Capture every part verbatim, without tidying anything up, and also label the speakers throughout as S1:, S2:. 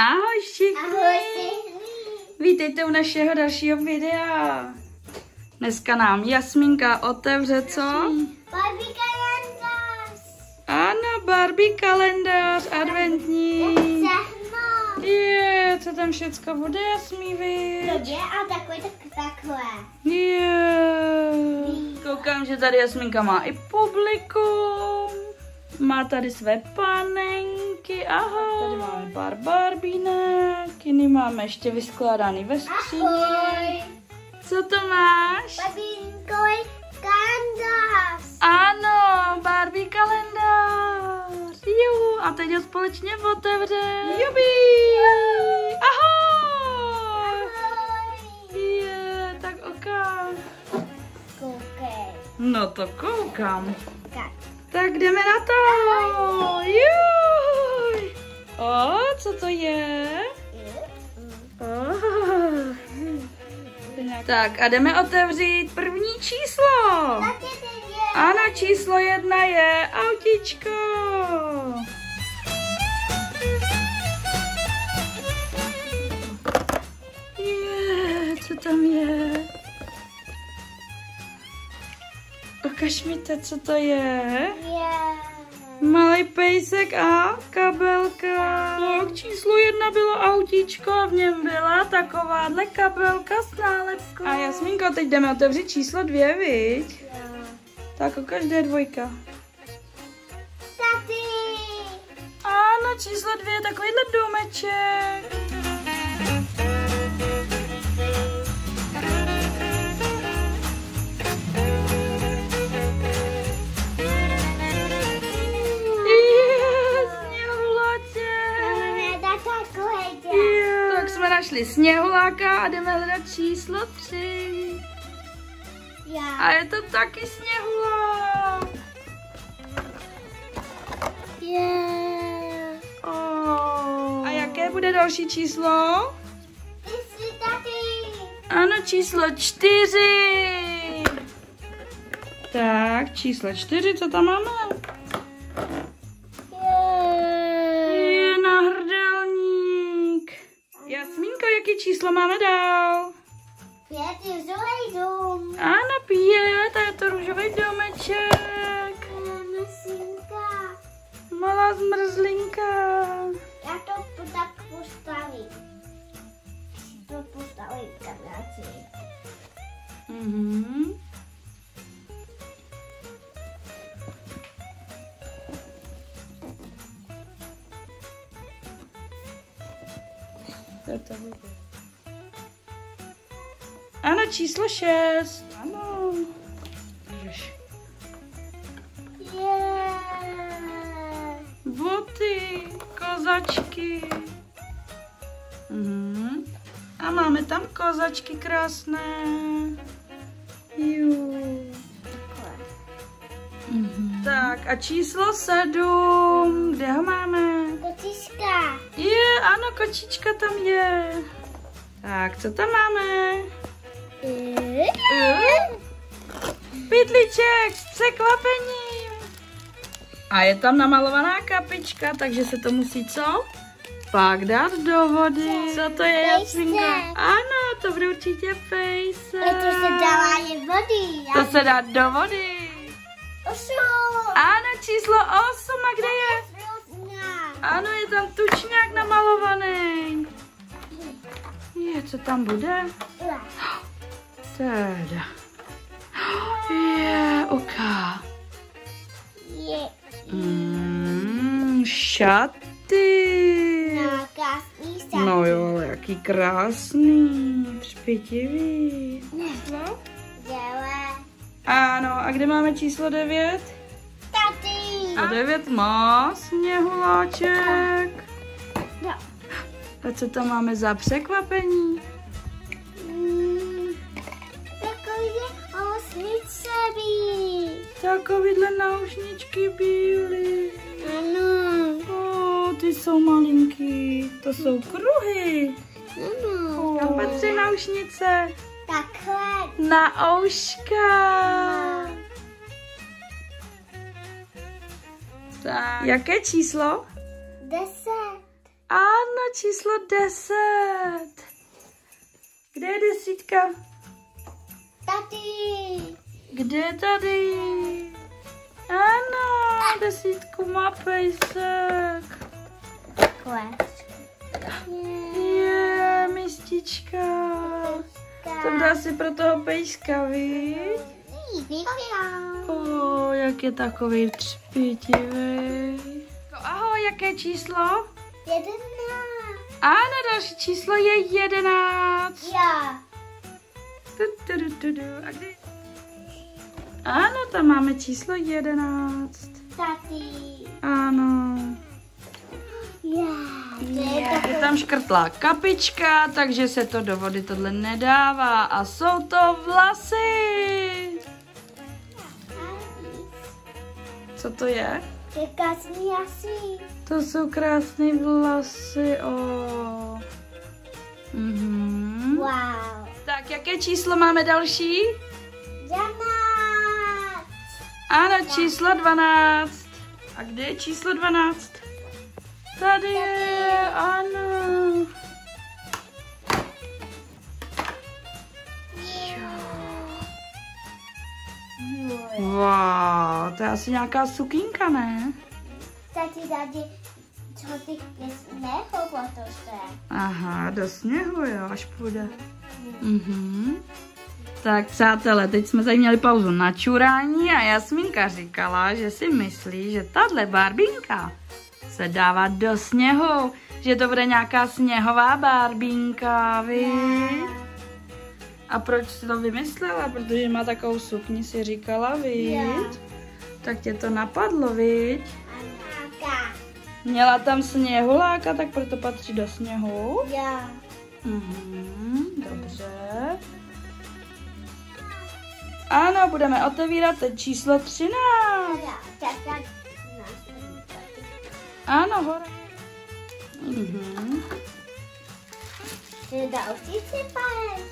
S1: Ahoj všichni.
S2: Ahoj všichni.
S1: Vítejte u našeho dalšího videa. Dneska nám Jasmínka otevře co?
S2: Barbie kalendář.
S1: Ano, Barbie kalendář adventní.
S2: Všechno.
S1: Je, co tam všecko bude, Jasmí, viď?
S2: Dobře, a takové, tak, takové.
S1: Je. Koukám, že tady Jasmínka má i publikum. Má tady své panenky, ahoj. Tady máme pár barbínek, jiný máme ještě vyskládaný ve skříni.
S2: Ahoj.
S1: Co to máš?
S2: Barbínkový kalendář.
S1: Ano, Barbie kalendář. Juhu, a teď ho společně otevře. Jubi. Ahoj.
S2: Ahoj.
S1: Je, tak oka.
S2: Koukej.
S1: No to koukám.
S2: Tak.
S1: Tak jdeme na to. Juj. O, co to je? Oh. Tak a jdeme otevřít první číslo.
S2: Tak je teď je.
S1: Ano, číslo jedna je autíčko. Je, co tam je? Ukaž mi to, co to je.
S2: Je.
S1: Malý pejsek a kabelka. Tak, číslo jedna bylo autíčko a v něm byla takováhle kabelka s nálepkou. A Jasmínko, teď jdeme otevřít číslo dvě, viď?
S2: Jo.
S1: Tak ukaž, kde je dvojka.
S2: Tady.
S1: Ano, číslo dvě je takovýhle domeček. Tak jsme našli sněhuláka a jdeme hledat číslo tři.
S2: Já.
S1: A je to taky sněhulák.
S2: Je.
S1: Oh. A jaké bude další číslo?
S2: Ty jsi tady.
S1: Ano, číslo čtyři. Tak, číslo čtyři, co tam máme? Je náhrdelník. Jasmínko, jaký číslo máme dál?
S2: Pět je růžový dům.
S1: Ano, pět, a je to růžový domeček.
S2: Masinka.
S1: Malá zmrzlinka.
S2: Já to tak postavím. To postavím kamaráci.
S1: Mhm. To bude. Ano, číslo šest. Ano. Ježiš.
S2: Je.
S1: Boty, kozačky. Mhm. A máme tam kozačky krásné. Jú. Mhm. Tak a číslo sedm. Kde ho máme?
S2: Kočička.
S1: Je, ano, kočička tam je. Tak, co tam máme? Pytlíček s překvapením. A je tam namalovaná kapička, takže se to musí co? Pak dát do vody. Co to je, Jasmínka? Ano, to bude určitě pejsek.
S2: To se dává je vody.
S1: To se dá do vody.
S2: Osm.
S1: Ano, číslo osm. A kde je? Ano, je tam tučňák namalovaný. Je, co tam bude? Teda. Je, oka.
S2: Je.
S1: Mm, šaty.
S2: No, krásný šaty.
S1: No jo, ale jaký krásný. Třpitivý. No?
S2: Děle.
S1: Ano, a kde máme číslo devět?
S2: Tady.
S1: A devět má sněhuláček.
S2: No.
S1: A co tam máme za překvapení?
S2: Mm, takový osmice bílý.
S1: Takovýhle náušničky bílý.
S2: Ano.
S1: O, ty jsou malinký. To jsou kruhy.
S2: Ano.
S1: Kam patří náušnice?
S2: Takhle.
S1: Na ouška. Tak. Jaké číslo?
S2: Deset.
S1: Ano, číslo deset. Kde je desítka?
S2: Tady.
S1: Kde je tady? Ano, desítku má pejsek.
S2: Quest.
S1: Je, mistička. To bude asi pro toho pejska, víš? O, jak je takový třpitivý. Ahoj, jaké číslo?
S2: Jedenáct.
S1: Ano, další číslo je jedenáct.
S2: Já.
S1: Tu, tu, tu, tu, tu. A kde? Ano, tam máme číslo jedenáct.
S2: Tady.
S1: Ano.
S2: Já.
S1: Je, je tam škrtlá kapička, takže se to do vody tohle nedává. A jsou to vlasy. Co to je?
S2: Je krásný asi.
S1: To jsou krásné vlasy, o. Mhm.
S2: Wow.
S1: Tak, jaké číslo máme další?
S2: Dvanáct.
S1: Ano, číslo dvanáct. A kde je číslo dvanáct? Tady je, ano. Wow, to je asi nějaká sukínka, ne?
S2: Tady, tady, co ty nesmého, protože.
S1: Aha, do sněhu, jo, až půjde. Mhm. Tak přátelé, teď jsme tady měli pauzu na čurání a Jasmínka říkala, že si myslí, že tahle barbínka se dává do sněhu, že to bude nějaká sněhová barbínka, víš? A proč si to vymyslela? Protože má takovou sukni, si říkala, víš? Tak tě to napadlo, víš? Měla tam sněhuláka, tak proto patří do sněhu.
S2: Já.
S1: Mhm, dobře. Ano, budeme otevírat teď číslo třináct. Ano, hore. Mhm.
S2: Ty další sypáš.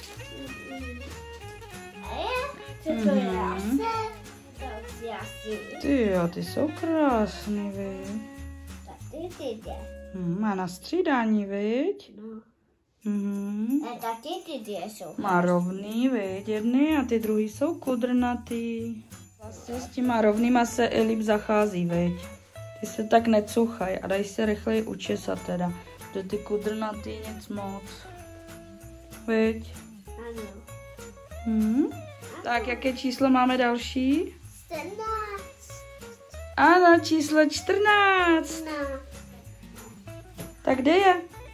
S2: Co to je asi? Další asi.
S1: Ty jo, ty jsou krásný, viď?
S2: Tady ty jde.
S1: Hm, má na střídání, viď?
S2: No.
S1: Mhm.
S2: A tady ty jde jsou.
S1: Má rovný, viď? Jedny a ty druhý jsou kudrnatý. Vlastně s těma rovnýma se i líp zachází, viď? Ty se tak necuchaj a dají se rychleji učesat teda. Že ty kudrnatý nic moc. Viď?
S2: Ano.
S1: Hm? Tak, jaké číslo máme další?
S2: čtrnáct.
S1: Ano, číslo čtrnáct.
S2: No.
S1: Tak kde je?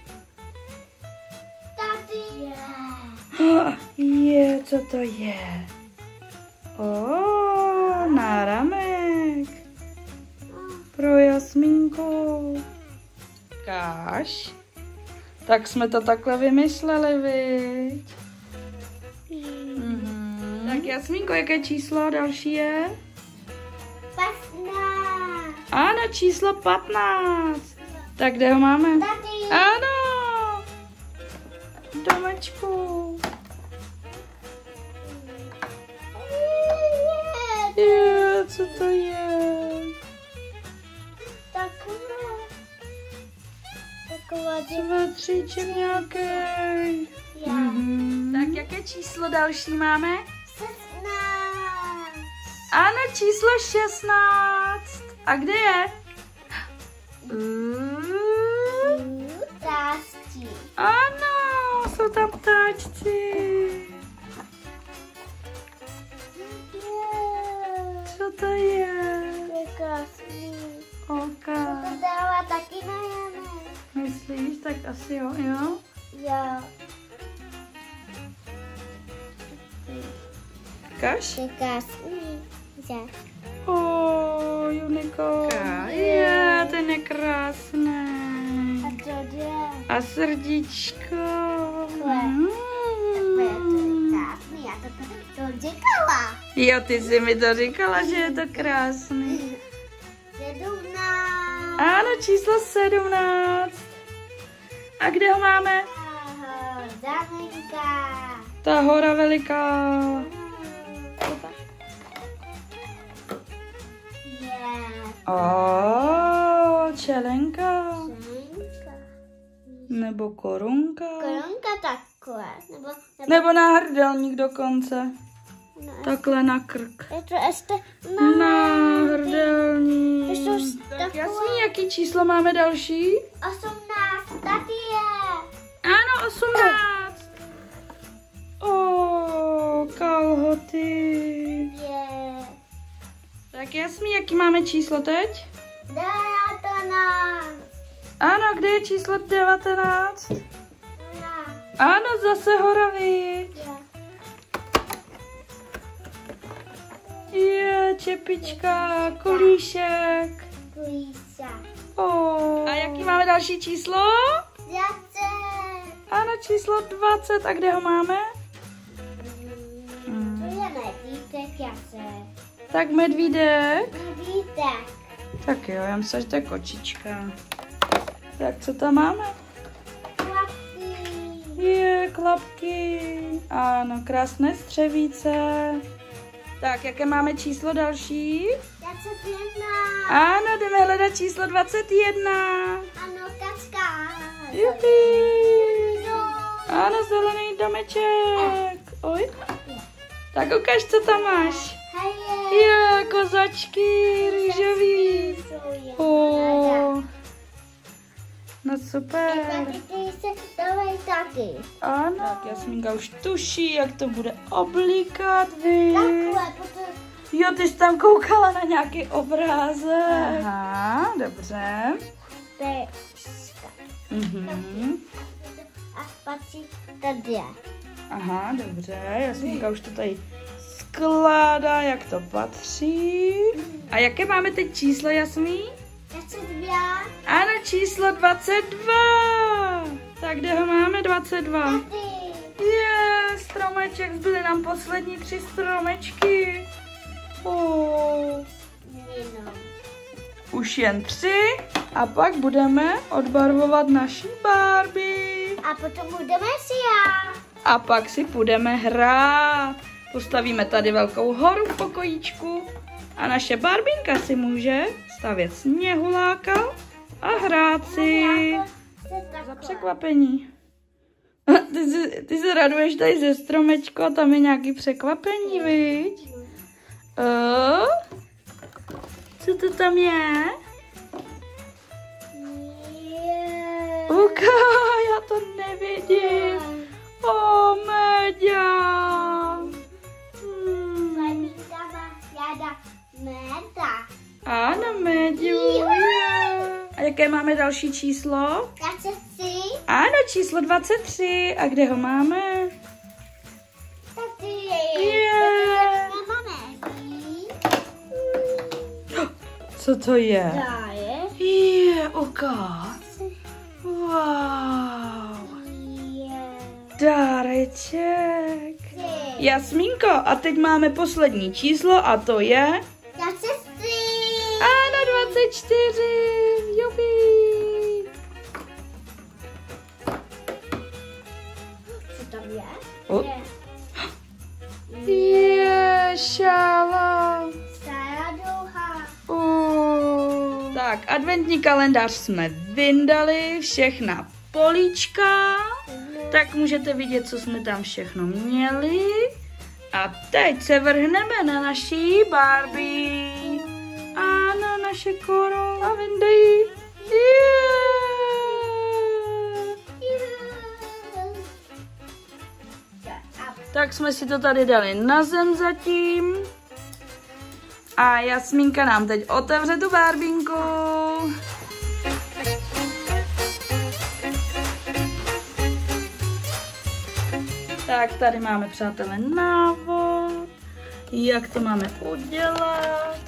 S2: Tady je.
S1: Oh, je, co to je? Oh, náramek. Pro Jasmínku. Káš? Tak jsme to takhle vymysleli, viď? Mhm. Tak Jasmínko, jaké číslo další je?
S2: patnáct.
S1: Ano, číslo patnáct. Tak kde ho máme?
S2: Tady.
S1: Ano. Domečku. Je, co to je?
S2: Takové. Takové.
S1: Svetříček nějaký.
S2: Já.
S1: Mhm. Tak jaké číslo další máme?
S2: šestnáct.
S1: Ano, číslo šestnáct. A kde je? Uh,
S2: Tásky.
S1: ano, jsou tam ptáčci. Co to je?
S2: To je krásný.
S1: Oka.
S2: To dává taky na Jana.
S1: Myslíš? Tak asi jo, jo?
S2: Jo.
S1: Kaš?
S2: To je krásný. Já.
S1: O, Juniko. Je, ten je krásný.
S2: A to je.
S1: A srdíčko.
S2: Mm. To je
S1: Mm.
S2: krásný. Já to, to, to říkala.
S1: Jo, ty jsi mi to říkala, že je to krásný.
S2: sedmnáct.
S1: Ano, číslo sedmnáct. A kde ho máme?
S2: Aha, Zámenka.
S1: Ta hora veliká.
S2: Je.
S1: O, čelenka.
S2: Zámenka.
S1: Nebo korunka.
S2: Korunka takhle. Nebo, nebo...
S1: Nebo náhrdelník dokonce.
S2: No,
S1: Takhle na krk.
S2: je to ještě na...
S1: Náhrdelník.
S2: To jsou
S1: Tak
S2: takové-
S1: jasný, jaký číslo máme další?
S2: osmnáct, tady je.
S1: Ano, osmnáct. O, kalhoty.
S2: Je.
S1: Tak jasný, jaký máme číslo teď?
S2: devatenáct.
S1: Ano, kde je číslo devatenáct?
S2: Na.
S1: Ano, zase hora, viď?
S2: Je.
S1: Je, čepička, kolíšek.
S2: Kulísa.
S1: O. A jaký máme další číslo?
S2: Zase.
S1: Ano, číslo dvacet. A kde ho máme?
S2: To je medvídek, jase.
S1: Tak medvídek.
S2: Medvídek.
S1: Tak jo, já myslím, že to je kočička. Tak co tam máme?
S2: Chlapky.
S1: Je, klapky. Ano, krásné střevíce. Tak, jaké máme číslo další?
S2: dvacet jedna.
S1: Ano, jdeme hledat číslo dvacet jedna.
S2: Ano, kačka.
S1: Jupi.
S2: No.
S1: Ano, zelený domeček. Oj. Tak ukaž, co tam máš.
S2: Hej.
S1: Je, kozačky, růžový. O. No super.
S2: Ty se dovej taky.
S1: Ano. Tak Jasmínka už tuší, jak to bude oblíkat, vy.
S2: Takhle, potom...
S1: Jo, ty jsi tam koukala na nějaký obrázek. Aha, dobře.
S2: To je...
S1: Mhm.
S2: A patří tady.
S1: Aha, dobře. Jasmínka už to tady skládá, jak to patří. A jaké máme teď číslo, Jasmí?
S2: dvacet dva.
S1: Ano, číslo dvacet dva. Tak kde ho máme? dvacet dva.
S2: Tady.
S1: Je, stromeček, zbyly nám poslední tři stromečky. Oh.
S2: Jenom.
S1: Už jen tři a pak budeme odbarvovat naší Barbie.
S2: A potom budeme si já.
S1: A pak si půjdeme hrát. Postavíme tady velkou horu v pokojíčku a naše Barbinka si může stavět sněhuláka a hrát si. Za překvapení. Ty, si, ty se raduješ tady ze stromečku a tam je nějaký překvapení, viď? O? Co to tam je? Uka, já to nevidím. O, Méďa. Hmm. Ano, Méďu. A jaké máme další číslo?
S2: dvacet tři.
S1: Ano, číslo dvacet tři. A kde ho máme?
S2: Tady
S1: Je.
S2: je.
S1: Co to je?
S2: Tady
S1: Je, ukáž. Wow.
S2: je.
S1: Dáreček. Jasmínko, a teď máme poslední číslo a to je...
S2: dvacet tři.
S1: Ano, dvacet čtyři. Jupi.
S2: Co tam je?
S1: O.
S2: Je.
S1: Je, šála.
S2: Stará dlouhá.
S1: Uh. Tak, adventní kalendář jsme vyndali, všechna políčka, tak můžete vidět, co jsme tam všechno měli. A teď se vrhneme na naší Barbie. Ano, naše korona. A vyndej. Tak jsme si to tady dali na zem zatím. A Jasmínka nám teď otevře tu Barbinku. Tak tady máme, přátelé, návod, jak to máme udělat.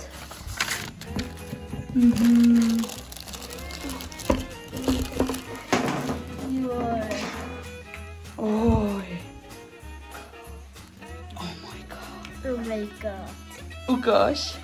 S1: Mhm. Oj. Oh my god.
S2: Oh my god.
S1: Ukáž.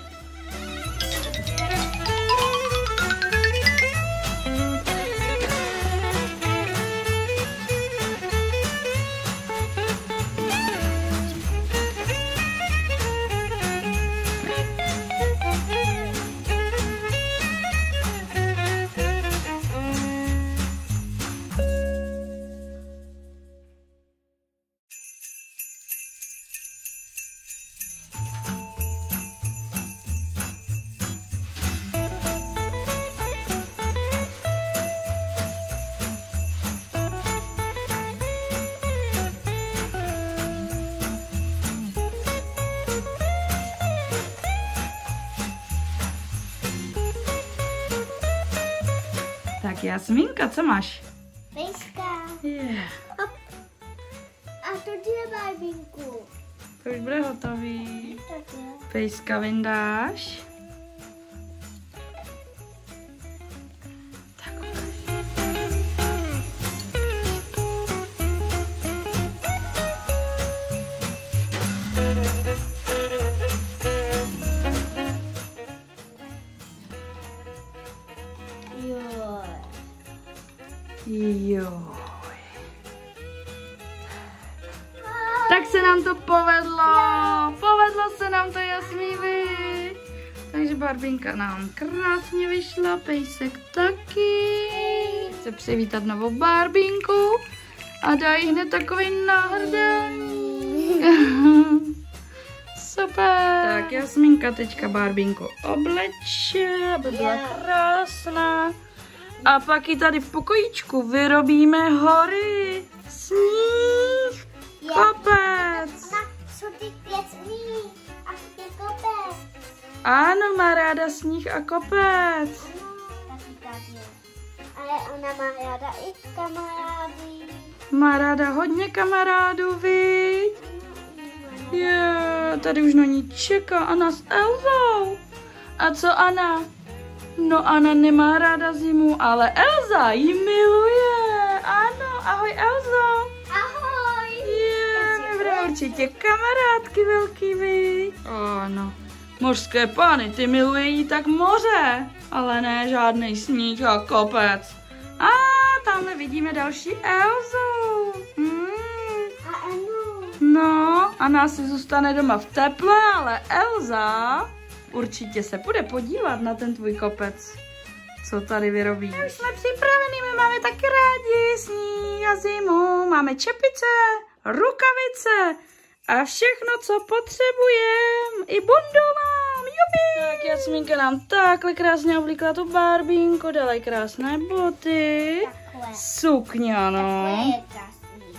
S1: Jasmínka, co máš?
S2: Pejska.
S1: Yeah.
S2: Hop. A to je barbínku.
S1: To už bude hotový.
S2: To je.
S1: Pejska vyndáš. Tak.
S2: Jo.
S1: Jo. Tak se nám to povedlo. Povedlo se nám to, Jasmívi. Takže barbínka nám krásně vyšla, pejsek taky. Chce přivítat novou barbínku a dá jí hned takový náhrdelník. Super. Tak Jasmínka teďka barbínku obleče, aby byla krásná. A pak ji tady v pokojíčku vyrobíme hory, sníh, kopec.
S2: Jsou ty pěcný a ty kopec.
S1: Ano, má ráda sníh a kopec.
S2: Ano, taky tady. Ale ona má ráda i kamarády.
S1: Má ráda hodně kamarádů, viď? Je, tady už na ní čeká Anna s Elzou. A co Anna? No Anna nemá ráda zimu, ale Elza ji miluje. Ano, ahoj Elzo.
S2: Ahoj.
S1: Je, my budeme určitě kamarádky velký, viď? Ano. Mořské pány, ty milují tak moře, ale ne žádný sníh a kopec. A tamhle vidíme další Elzu. Hmm.
S2: A ano.
S1: No, Anna si zůstane doma v teple, ale Elza určitě se půjde podívat na ten tvůj kopec, co tady vyrobíš. My jsme připraveni, my máme taky rádi sníh a zimu, máme čepice, rukavice a všechno, co potřebujeme. I bundu mám, jupi! Tak Jasmínka nám takhle krásně oblíkla tu barbínku, dala jí krásné boty,
S2: Takhle.
S1: sukně,
S2: To
S1: no.
S2: je krásný.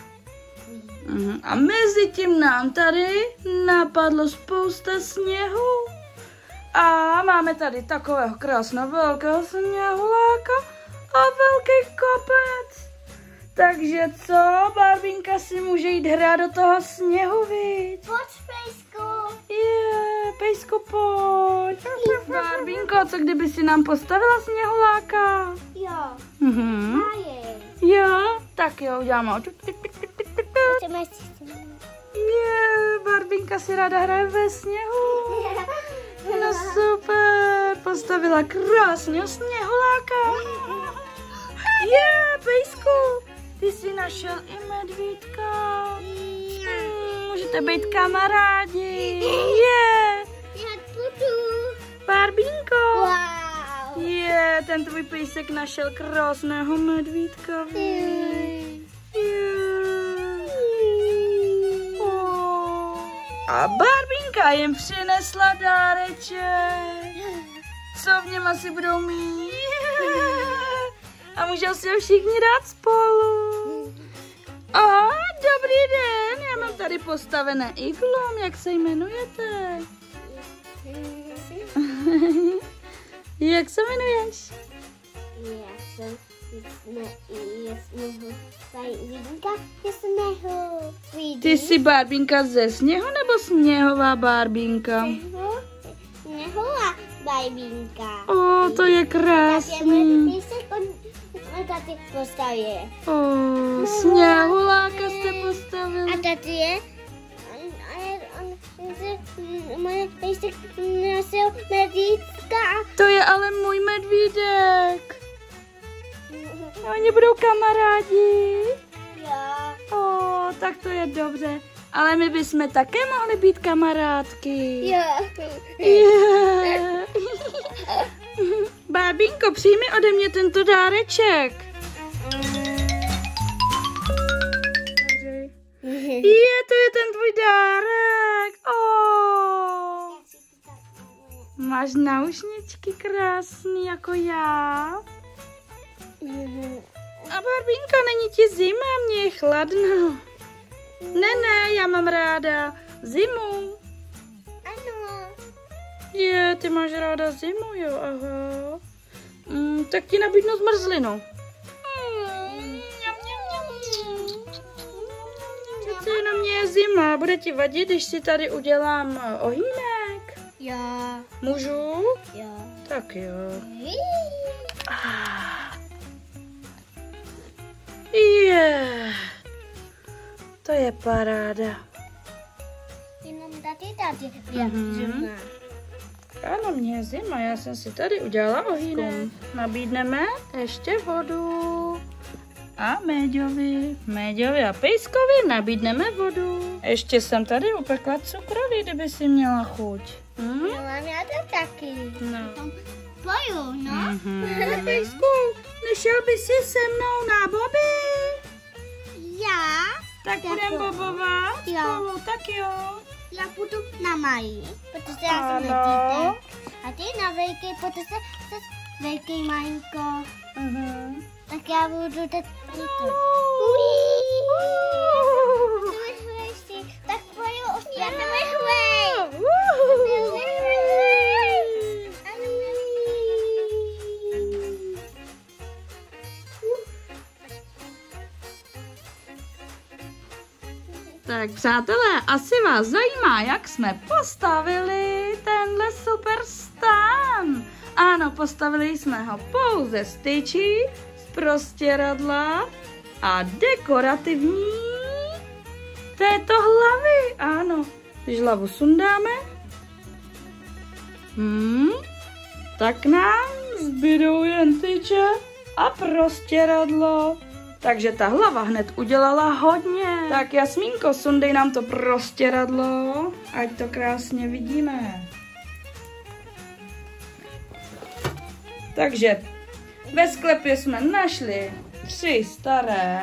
S1: Mhm. A mezi tím nám tady napadlo spousta sněhu. A máme tady takového krásného velkého sněhuláka a velký kopec. Takže co? Barbínka si může jít hrát do toho sněhu, viď?
S2: Pojď, pejsku.
S1: Je, pejsko, pojď. Barbínko, co kdyby si nám postavila sněhuláka?
S2: Jo.
S1: Mhm.
S2: A je.
S1: Jo, tak jo, uděláme.
S2: Chceme si
S1: Je, Barbínka si ráda hraje ve sněhu. No super, postavila krásného sněhuláka. Je, pejsku, ty jsi našel i medvídka. Hmm, můžete být kamarádi. Je,
S2: Já budu.
S1: Barbínko.
S2: Wow.
S1: Je, ten tvůj pejsek našel krásného medvídka. Je. Oh. A Barbínka jim přinesla dáreček. Co v něm asi budou mít? A můžou si ho všichni dát spolu. Aha, dobrý den, já mám tady postavené iglum, jak se jmenujete? Jak se jmenuješ?
S2: Já jsem, jsme, já jsem Barbínka, já jsem neho.
S1: Ty jsi Barbínka ze sněhu nebo sněhová Barbínka?
S2: Nehová Barbínka.
S1: O, to je krásný.
S2: Tady se tady postavě.
S1: O, sněhuláka jste postavili.
S2: A tady je, moje pejsek nosil medvídka.
S1: To je ale můj medvídek. Oni budou kamarádi.
S2: Jo.
S1: O, tak to je dobře. Ale my bychom také mohli být kamarádky.
S2: Jo.
S1: Yeah. Barbínko, přijmi ode mě tento dáreček. Je, to je ten tvůj dárek. Oh. Máš náušničky krásný jako já. A Barbínko, není ti zima, mně je chladno. Ne, ne, já mám ráda zimu.
S2: Ano.
S1: Je, ty máš ráda zimu, jo, aha. Mm, tak ti nabídnu zmrzlinu. zima, bude ti vadit, když si tady udělám ohýnek?
S2: Jo.
S1: Můžu?
S2: Jo.
S1: Tak jo. Je. Yeah. To je paráda.
S2: Jenom tady, tady,
S1: Mhm. Ano, mě je zima, já jsem si tady udělala ohýnek. Nabídneme ještě vodu. A Méďovi, Méďovi a Pejskovi nabídneme vodu. Ještě jsem tady upekla cukroví, kdyby si měla chuť. Hm?
S2: Jo, mám já to taky.
S1: No.
S2: Poju, no.
S1: Mm-hmm. Pejsku, nešel by si se mnou na boby?
S2: Já?
S1: Tak budeme bobovat
S2: Jo.
S1: spolu, tak jo.
S2: Já půjdu na malý, protože já jsem
S1: Ano.
S2: letítě. A ty na velký, protože jsi velký malinko.
S1: Mhm.
S2: Tak já budu teď lítat. Tak poju, já jsem rychlej.
S1: Tak přátelé, asi vás zajímá, jak jsme postavili tenhle super stán. Ano, postavili jsme ho pouze z tyčí, z prostěradla a dekorativní této hlavy. Ano, když hlavu sundáme, hmm, tak nám zbydou jen tyče a prostěradlo. Takže ta hlava hned udělala hodně. Tak Jasmínko, sundej nám to prostěradlo, ať to krásně vidíme. Takže ve sklepě jsme našli tři staré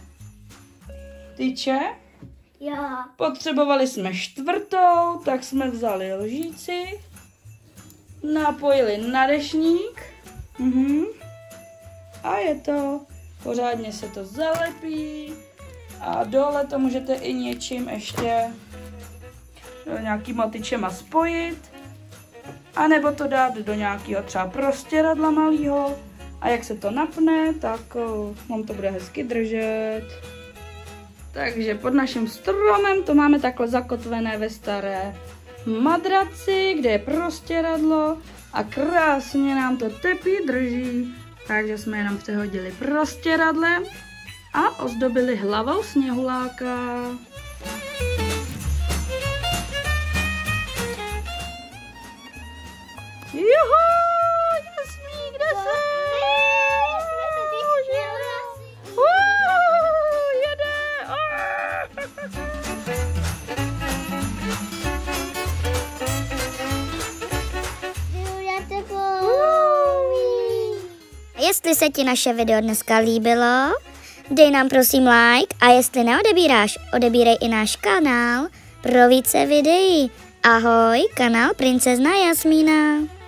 S1: tyče.
S2: Jo.
S1: Potřebovali jsme čtvrtou, tak jsme vzali lžíci, napojili na deštník mhm. a je to. Pořádně se to zalepí a dole to můžete i něčím ještě nějakýma tyčema spojit. A nebo to dát do nějakého třeba prostěradla malého. A jak se to napne, tak vám to bude hezky držet. Takže pod naším stromem to máme takhle zakotvené ve staré madraci, kde je prostěradlo a krásně nám to tepí drží. Takže jsme jenom přehodili prostěradlem a ozdobili hlavou sněhuláka. Juhu, Jasmí, kde jsi? Jede.
S2: Jestli se ti naše video dneska líbilo, dej nám prosím like a jestli neodebíráš, odebírej i náš kanál pro více videí. Ahoj, kanál Princezna Jasmína.